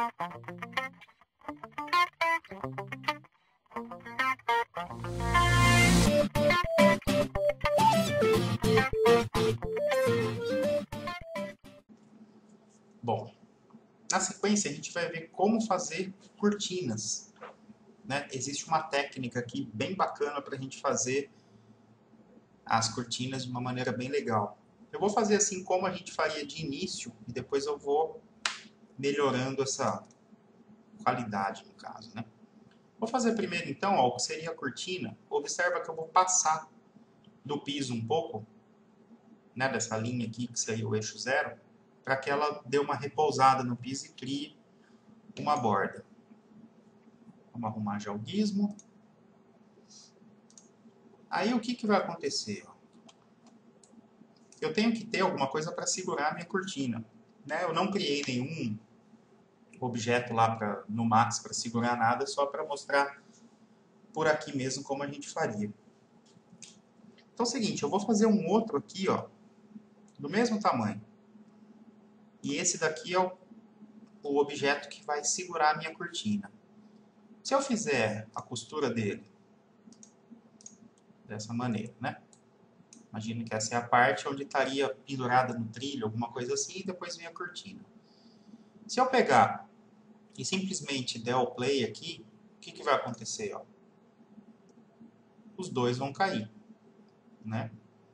Bom, na sequência a gente vai ver como fazer cortinas, né? Existe uma técnica aqui bem bacana para a gente fazer as cortinas de uma maneira bem legal. Eu vou fazer assim como a gente faria de início e depois eu vou melhorando essa qualidade no caso, né? Vou fazer primeiro então, ó, o que seria a cortina. Observa que eu vou passar do piso um pouco, né, dessa linha aqui que seria o eixo zero, para que ela dê uma repousada no piso e crie uma borda. Vamos arrumar já o gizmo. Aí o que vai acontecer? Eu tenho que ter alguma coisa para segurar a minha cortina, né? Eu não criei nenhum objeto lá no Max para segurar nada, só para mostrar por aqui mesmo como a gente faria. Então é o seguinte, eu vou fazer um outro aqui, ó, do mesmo tamanho. E esse daqui é o objeto que vai segurar a minha cortina. Se eu fizer a costura dele dessa maneira, né? Imagina que essa é a parte onde estaria pendurada no trilho, alguma coisa assim, e depois vem a cortina. Se eu pegar e simplesmente der o play aqui, o que vai acontecer? Ó? Os dois vão cair, né?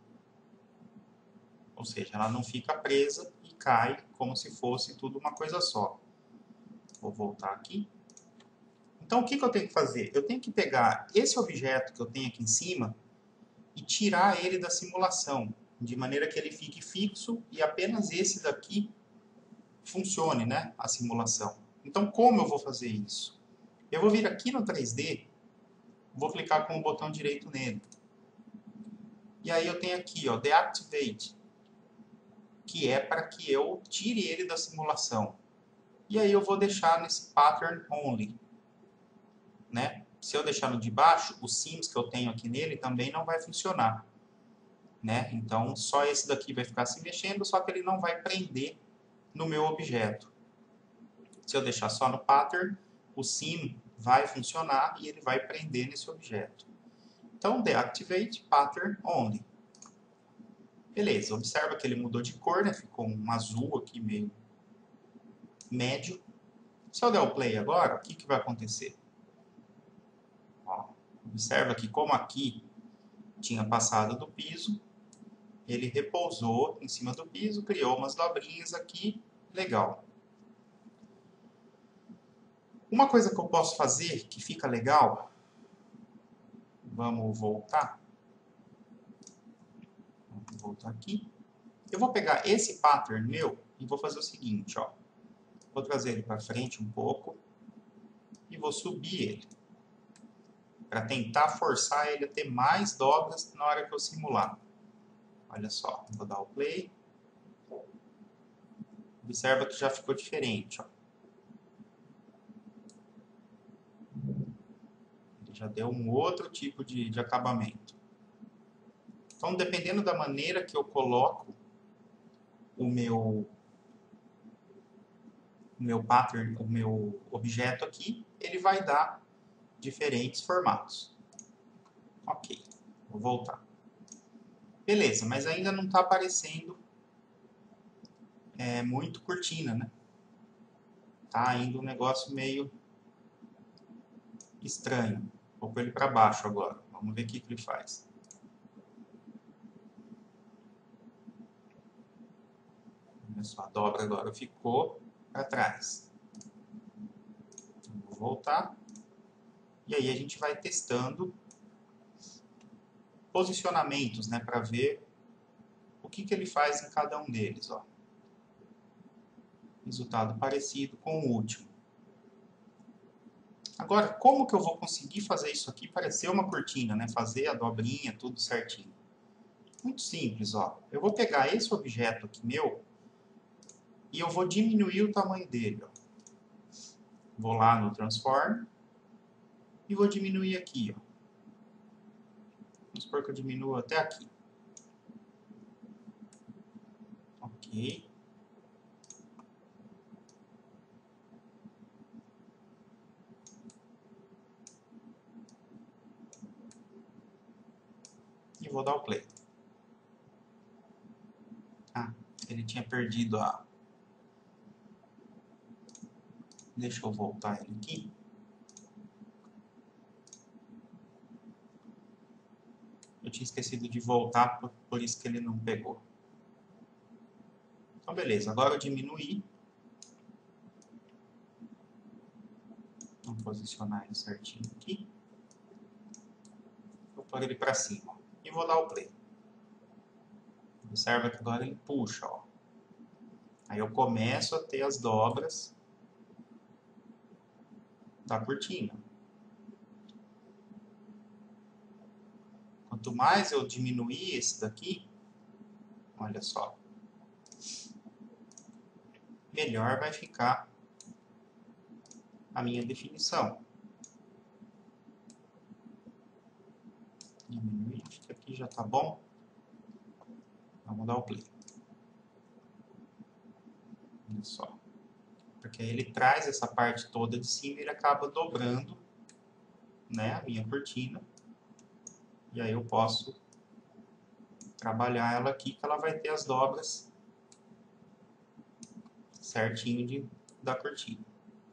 Ou seja, ela não fica presa e cai como se fosse tudo uma coisa só. Vou voltar aqui. Então, o que eu tenho que fazer? Eu tenho que pegar esse objeto que eu tenho aqui em cima e tirar ele da simulação, de maneira que ele fique fixo e apenas esse daqui funcione, né, a simulação. Então, como eu vou fazer isso? Eu vou vir aqui no 3D, vou clicar com o botão direito nele. E aí eu tenho aqui, ó, Deactivate, que é para que eu tire ele da simulação. E aí eu vou deixar nesse Pattern Only, né? Se eu deixar no de baixo, os sims que eu tenho aqui nele também não vai funcionar, né? Então, só esse daqui vai ficar se mexendo, só que ele não vai prender no meu objeto. Se eu deixar só no pattern, o sim vai funcionar e ele vai prender nesse objeto. Então, deactivate pattern only. Beleza, observa que ele mudou de cor, né? Ficou um azul aqui meio médio. Se eu der o play agora, o que vai acontecer? Ó, observa que como aqui tinha passado do piso, ele repousou em cima do piso, criou umas dobrinhas aqui, legal. Uma coisa que eu posso fazer que fica legal, vamos voltar. Vou voltar aqui. Eu vou pegar esse pattern meu e vou fazer o seguinte, ó. Vou trazer ele para frente um pouco e vou subir ele, para tentar forçar ele a ter mais dobras na hora que eu simular. Olha só, vou dar o play. Observa que já ficou diferente, ó. Ele já deu um outro tipo de acabamento. Então, dependendo da maneira que eu coloco o meu pattern, o meu objeto aqui, ele vai dar diferentes formatos. Ok, vou voltar. Beleza, mas ainda não está aparecendo muito cortina, né? Tá ainda um negócio meio estranho. Vou pôr ele para baixo agora. Vamos ver o que ele faz. Olha só, a dobra agora ficou para trás. Então, vou voltar. E aí a gente vai testando posicionamentos, né, para ver o que ele faz em cada um deles, ó. Resultado parecido com o último. Agora, como que eu vou conseguir fazer isso aqui parecer uma cortina, né? Fazer a dobrinha, tudo certinho. Muito simples, ó. Eu vou pegar esse objeto aqui meu e eu vou diminuir o tamanho dele, ó. Vou lá no Transform e vou diminuir aqui, ó. Vamos supor que eu diminuo até aqui. Ok. vou dar o play. Ah, ele tinha perdido a... Deixa eu voltar ele aqui. Eu tinha esquecido de voltar, por isso que ele não pegou. Então, beleza. Agora eu diminuí. Vamos posicionar ele certinho aqui. Vou pôr ele para cima. E vou dar o play. Observa que agora ele puxa, ó. Aí eu começo a ter as dobras da cortina. Quanto mais eu diminuir esse daqui, olha só, melhor vai ficar a minha definição. Diminuir, acho que aqui já tá bom. Vamos dar o play. Olha só. Porque aí ele traz essa parte toda de cima e ele acaba dobrando, né, a minha cortina. E aí eu posso trabalhar ela aqui, que ela vai ter as dobras certinho da cortina.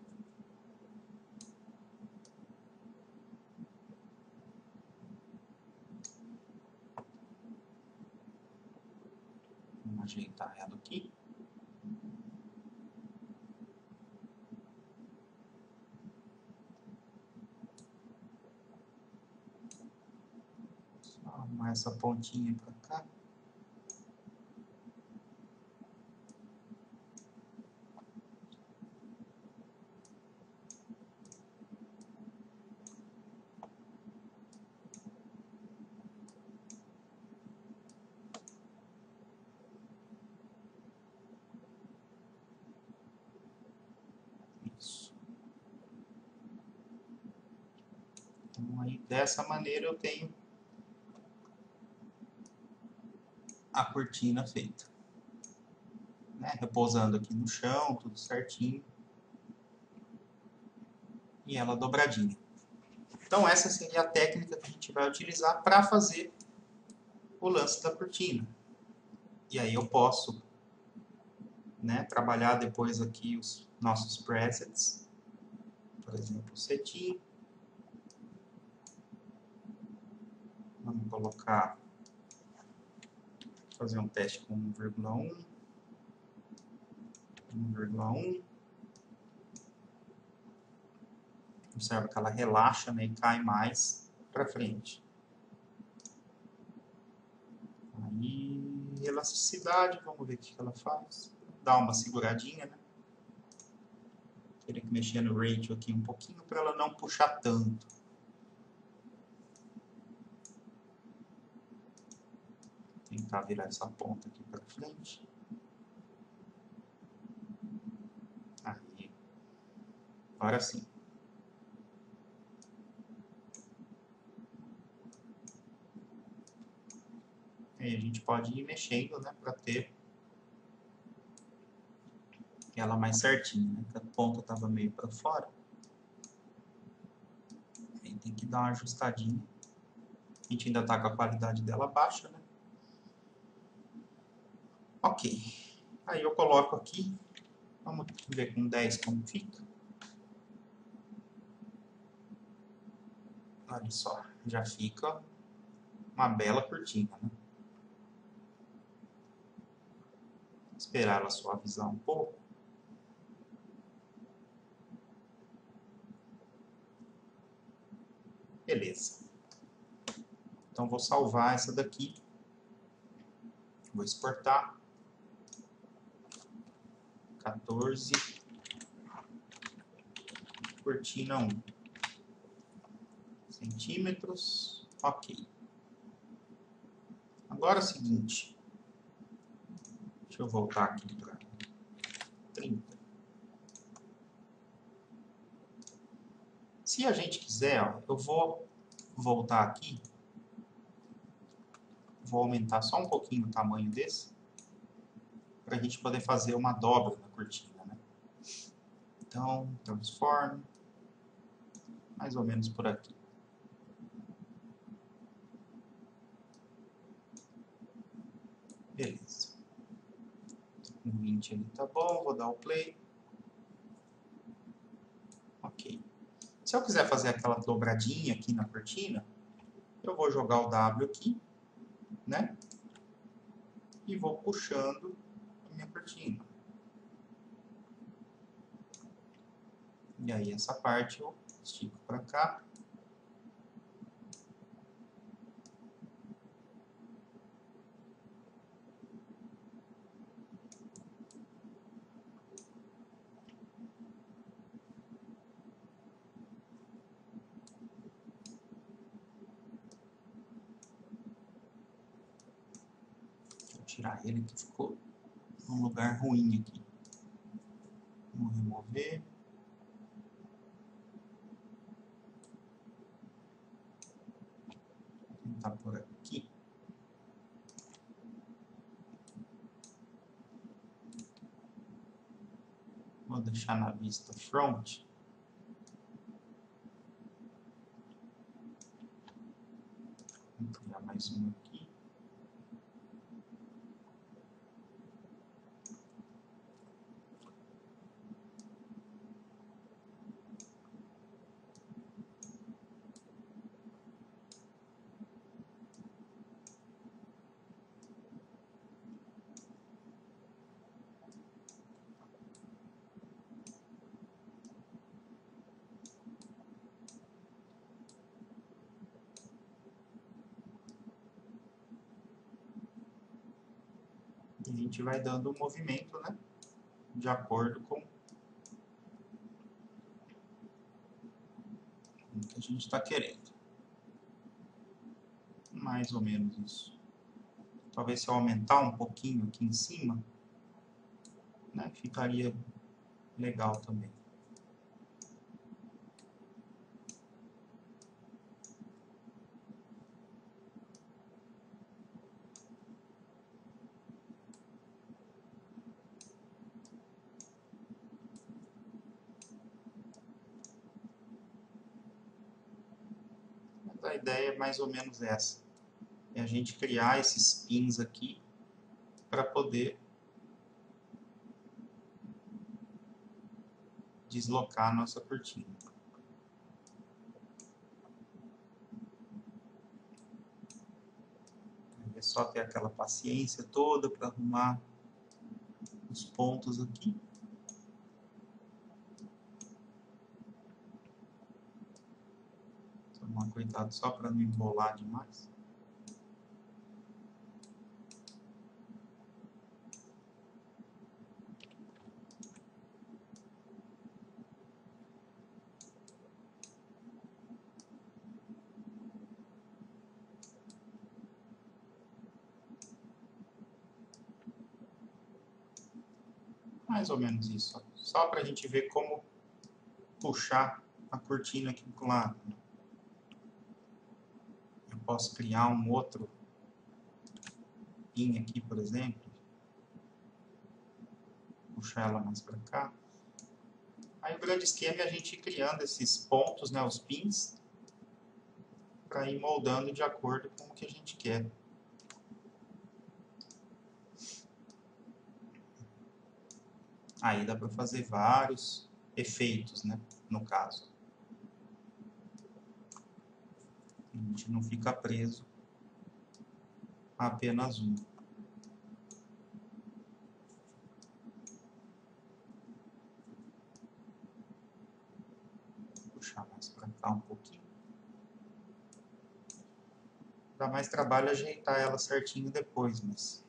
Vamos ajeitar ela aqui. Só arrumar essa pontinha para cá. Isso. Então aí dessa maneira eu tenho a cortina feita, né? Repousando aqui no chão, tudo certinho. E ela dobradinha. Então essa seria a técnica que a gente vai utilizar para fazer o lance da cortina. E aí eu posso, né, trabalhar depois aqui os nossos presets. Por exemplo, o cetim. Vamos colocar, fazer um teste com 1,1. 1,1. Observa que ela relaxa, né, e cai mais para frente. Aí, elasticidade, vamos ver o que ela faz. Dá uma seguradinha, né? Teria que mexer no ratio aqui um pouquinho para ela não puxar tanto. Tentar virar essa ponta aqui para frente. Aí. Agora sim. Aí a gente pode ir mexendo, né, para ter ela mais certinha, né? A ponta estava meio para fora. Aí tem que dar uma ajustadinha. A gente ainda está com a qualidade dela baixa, né? Ok. Aí eu coloco aqui. Vamos ver com 10 como fica. Olha só, já fica uma bela cortina, né? Esperar ela suavizar um pouco. Beleza. Então vou salvar essa daqui. Vou exportar. 14. Cortina 1. Centímetros. Ok. Agora é o seguinte. Deixa eu voltar aqui para 30. Se a gente quiser, ó, eu vou voltar aqui. Vou aumentar só um pouquinho o tamanho desse. Para a gente poder fazer uma dobra na cortina, né? Então, transform. Mais ou menos por aqui. Beleza. Com 20 ali tá bom, vou dar o play. Ok. Se eu quiser fazer aquela dobradinha aqui na cortina, eu vou jogar o W aqui, né? E vou puxando a minha cortina. E aí essa parte eu estico para cá. Vou tirar ele que ficou num lugar ruim aqui. Vamos remover. Vou tentar por aqui. Vou deixar na vista front. Vou criar mais um aqui. E a gente vai dando um movimento, né? De acordo com o que a gente está querendo. Mais ou menos isso. Talvez se eu aumentar um pouquinho aqui em cima, né? Ficaria legal também. A ideia é mais ou menos essa. É a gente criar esses pins aqui para poder deslocar a nossa cortina. É só ter aquela paciência toda para arrumar os pontos aqui. Tomar cuidado só para não embolar demais. Mais ou menos isso. Só para a gente ver como puxar a cortina aqui para o lado. Eu posso criar um outro pin aqui, por exemplo. Puxar ela mais para cá. Aí o grande esquema é a gente ir criando esses pontos, né, os pins, para ir moldando de acordo com o que a gente quer. Aí dá para fazer vários efeitos, né, no caso. A gente não fica preso a apenas um. Vou puxar mais para cá um pouquinho. Dá mais trabalho ajeitar ela certinho depois, mas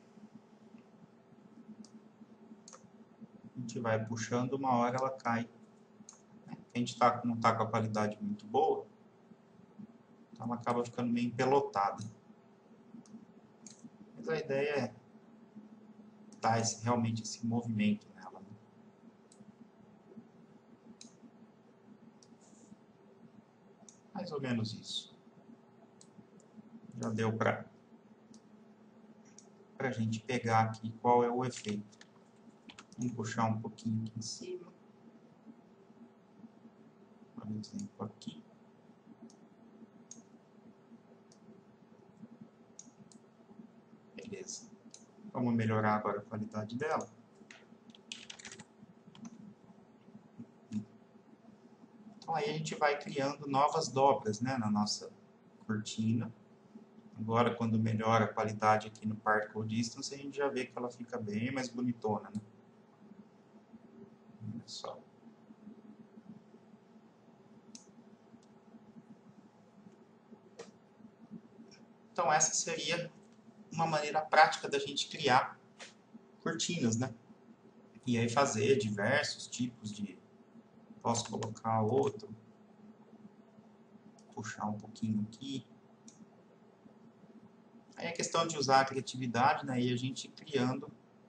a gente vai puxando, uma hora ela cai. A gente não está com a qualidade muito boa, então ela acaba ficando meio empelotada. Mas a ideia é dar realmente esse movimento nela. Né? Mais ou menos isso. Já deu para a gente pegar aqui qual é o efeito. Vamos puxar um pouquinho aqui em cima. Por exemplo, aqui. Beleza. Então Vamos melhorar agora a qualidade dela. Então aí a gente vai criando novas dobras, né, na nossa cortina. Agora, quando melhora a qualidade aqui no Particle Distance, a gente já vê que ela fica bem mais bonitona, né? Olha só. Então essa seria uma maneira prática da gente criar cortinas, né? E aí fazer diversos tipos de... Posso colocar outro. Puxar um pouquinho aqui. Aí é questão de usar a criatividade, né? E a gente criando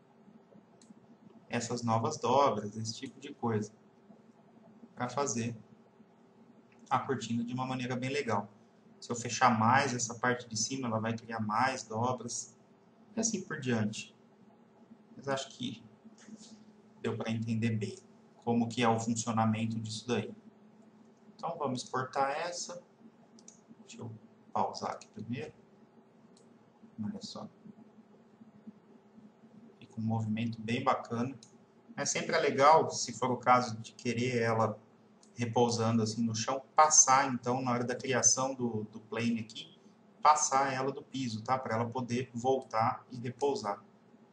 essas novas dobras, esse tipo de coisa. Para fazer a cortina de uma maneira bem legal. Se eu fechar mais essa parte de cima, ela vai criar mais dobras. E assim por diante. Mas acho que deu para entender bem como que é o funcionamento disso daí. Então vamos exportar essa. Deixa eu pausar aqui primeiro. Olha só. Fica um movimento bem bacana. Mas sempre é legal, se for o caso de querer ela repousando assim no chão, passar então na hora da criação do plane aqui, passar ela do piso, tá? Para ela poder voltar e repousar.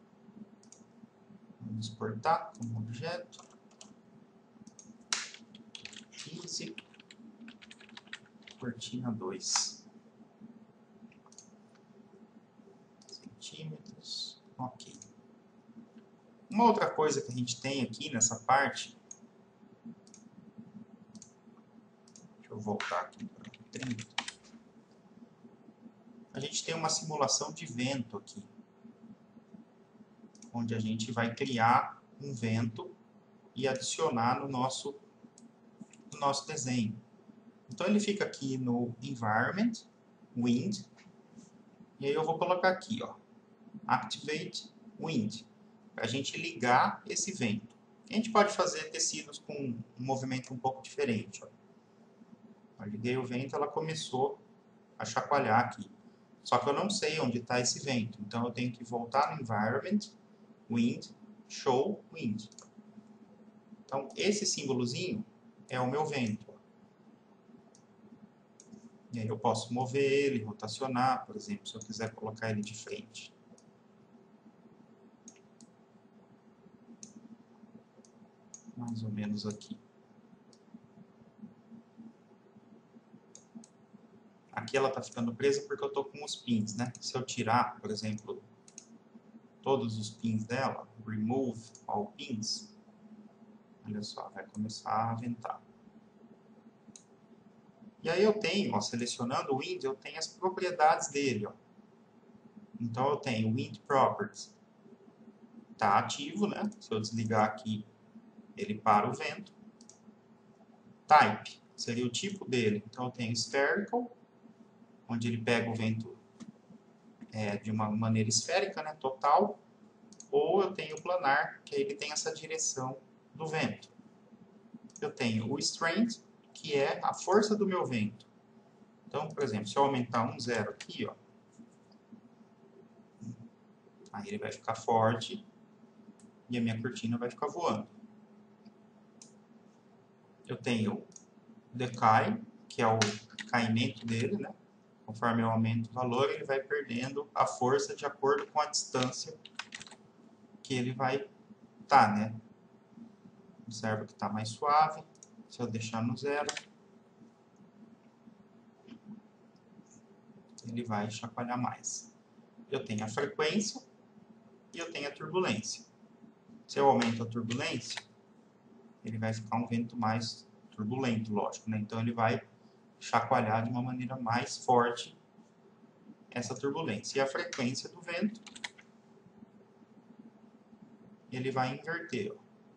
Vamos exportar como objeto. 15. Cortina 2. Centímetros. Ok. Uma outra coisa que a gente tem aqui nessa parte, deixa eu voltar aqui para 30. A gente tem uma simulação de vento aqui, onde a gente vai criar um vento e adicionar no nosso desenho. Então ele fica aqui no Environment, Wind, e aí eu vou colocar aqui, ó, Activate Wind, para a gente ligar esse vento. A gente pode fazer tecidos com um movimento um pouco diferente. Ó. Eu liguei o vento, ela começou a chacoalhar aqui. Só que eu não sei onde está esse vento, então eu tenho que voltar no Environment, Wind, Show Wind. Então esse símbolozinho é o meu vento. E aí eu posso mover ele, rotacionar, por exemplo, se eu quiser colocar ele de frente. Mais ou menos aqui. Aqui ela está ficando presa porque eu estou com os pins, né? Se eu tirar, por exemplo, todos os pins dela, remove all pins, olha só, vai começar a ventar. E aí eu tenho, ó, selecionando o Wind, eu tenho as propriedades dele. Ó. Então eu tenho Wind Properties. Está ativo, né? Se eu desligar aqui, ele para o vento. Type seria o tipo dele. Então eu tenho Spherical, onde ele pega o vento de uma maneira esférica, né, total. Ou eu tenho o Planar, que aí ele tem essa direção do vento. Eu tenho o Strength, que é a força do meu vento. Então, por exemplo, se eu aumentar 1,0 aqui, ó, aí ele vai ficar forte e a minha cortina vai ficar voando. Eu tenho Decay, que é o caimento dele, né? Conforme eu aumento o valor, ele vai perdendo a força de acordo com a distância que ele vai estar, né? Observa que está mais suave. Se eu deixar no 0, ele vai chacoalhar mais. Eu tenho a frequência e eu tenho a turbulência. Se eu aumento a turbulência, ele vai ficar um vento mais turbulento, lógico, né? Então ele vai chacoalhar de uma maneira mais forte essa turbulência. E a frequência do vento, ele vai inverter. Ó.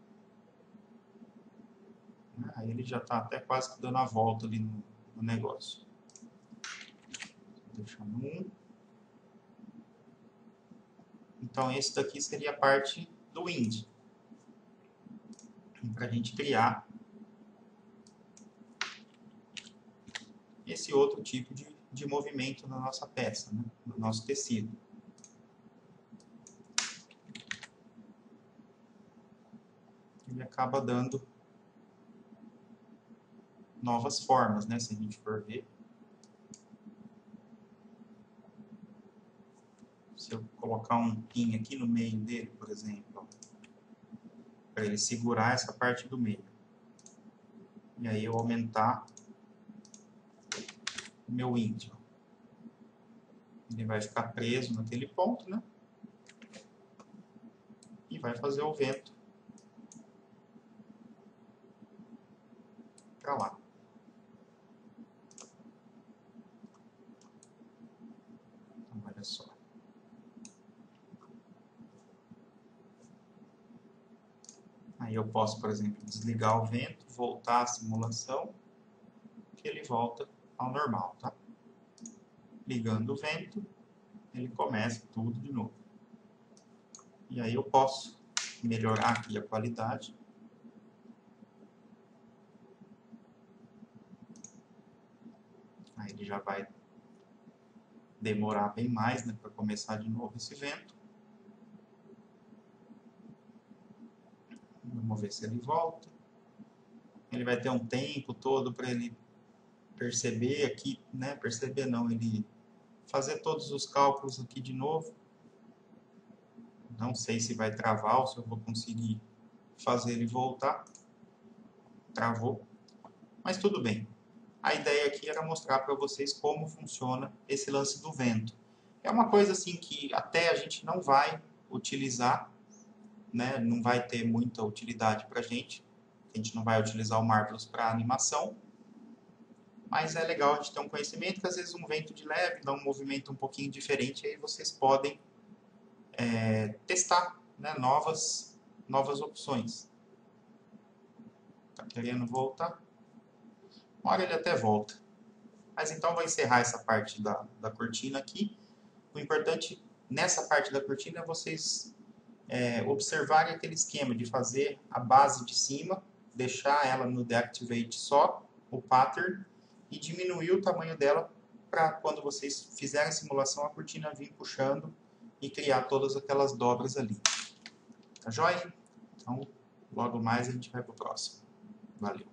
Aí ele já está até quase que dando a volta ali no negócio. Deixa no 1. Então esse daqui seria a parte do wind. Para a gente criar esse outro tipo de movimento na nossa peça, né? No nosso tecido. ele acaba dando novas formas, né? Se a gente for ver. Se eu colocar um pin aqui no meio dele, por exemplo, para ele segurar essa parte do meio. E aí eu aumentar o meu índice. Ele vai ficar preso naquele ponto, né? E vai fazer o vento para lá. Então, olha só. Aí eu posso, por exemplo, desligar o vento, voltar à simulação, que ele volta ao normal, tá? Ligando o vento, ele começa tudo de novo. E aí eu posso melhorar aqui a qualidade. Aí ele já vai demorar bem mais, né, para começar de novo esse vento. Vamos ver se ele volta. Ele vai ter um tempo todo para ele perceber aqui, né? Perceber não, ele fazer todos os cálculos aqui de novo. Não sei se vai travar ou se eu vou conseguir fazer ele voltar. Travou. Mas tudo bem. A ideia aqui era mostrar para vocês como funciona esse lance do vento. É uma coisa assim que até a gente não vai utilizar, né? Não vai ter muita utilidade para a gente não vai utilizar o Marvelous para animação, mas é legal a gente ter um conhecimento que às vezes um vento de leve dá um movimento um pouquinho diferente, aí vocês podem testar, né? novas opções. Tá querendo voltar? Uma hora ele até volta. Mas então vou encerrar essa parte da cortina aqui. O importante nessa parte da cortina é vocês observarem aquele esquema de fazer a base de cima, deixar ela no Deactivate só, o pattern, e diminuir o tamanho dela para quando vocês fizerem a simulação, a cortina vir puxando e criar todas aquelas dobras ali. Tá joia? Então, logo mais a gente vai pro próximo. Valeu!